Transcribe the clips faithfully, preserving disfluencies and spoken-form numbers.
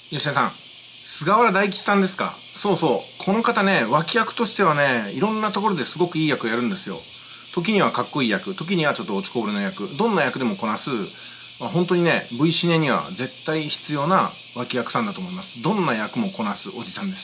吉田さん、菅原大吉さんですか。そうそう。この方ね、脇役としてはね、いろんなところですごくいい役をやるんですよ。時にはかっこいい役、時にはちょっと落ちこぼれの役、どんな役でもこなす、まあ、本当にね、V シネには絶対必要な脇役さんだと思います。どんな役もこなすおじさんです。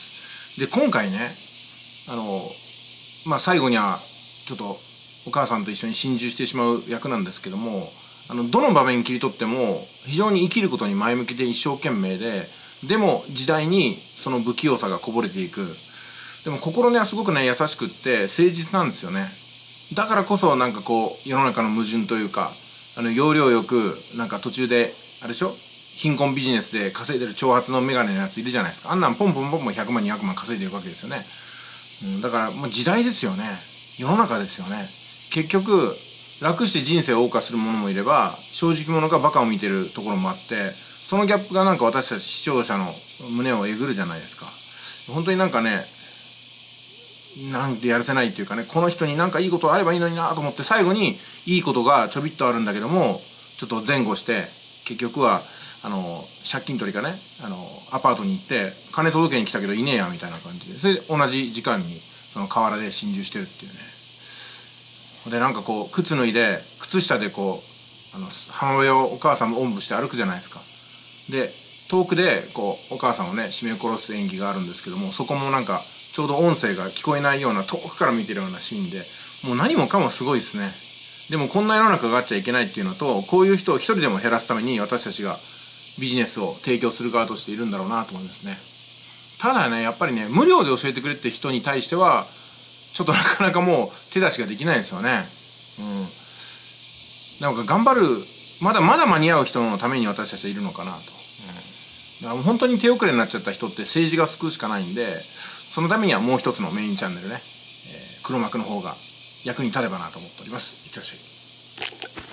で、今回ね、あの、まあ、最後には、ちょっと、お母さんと一緒に心中してしまう役なんですけども、あの、どの場面切り取っても、非常に生きることに前向きで一生懸命で、でも時代にその不器用さがこぼれていく。でも心根はすごくね、優しくって誠実なんですよね。だからこそなんかこう、世の中の矛盾というか、あの、要領よく、なんか途中で、あれでしょ、貧困ビジネスで稼いでる長髪のメガネのやついるじゃないですか。あんなんポンポンポンポンひゃくまんにひゃくまん稼いでるわけですよね。うん、だからもう時代ですよね。世の中ですよね。結局、楽して人生を謳歌する者もいれば、正直者がバカを見てるところもあって、そのギャップがなんか私たち視聴者の胸をえぐるじゃないですか。本当になんかね、なんてやるせないっていうかね、この人になんかいいことあればいいのになと思って、最後にいいことがちょびっとあるんだけども、ちょっと前後して、結局は、あの、借金取りがね、あの、アパートに行って、金届けに来たけどいねえや、みたいな感じで。それで同じ時間に、その河原で心中してるっていうね。で、なんかこう、靴脱いで、靴下でこう、あの、母親をお母さんもおんぶして歩くじゃないですか。で、遠くで、こう、お母さんをね、絞め殺す演技があるんですけども、そこもなんか、ちょうど音声が聞こえないような、遠くから見てるようなシーンで、もう何もかもすごいですね。でもこんな世の中があっちゃいけないっていうのと、こういう人を一人でも減らすために私たちがビジネスを提供する側としているんだろうなと思いますね。ただね、やっぱりね、無料で教えてくれって人に対しては、ちょっとなかなかもう手出しができないですよね。うん。なんか頑張る、まだまだ間に合う人のために私たちはいるのかなと。うん、だからもう本当に手遅れになっちゃった人って政治が救うしかないんで、そのためにはもう一つのメインチャンネルね、えー、黒幕の方が役に立てばなと思っております。いってらっしゃい。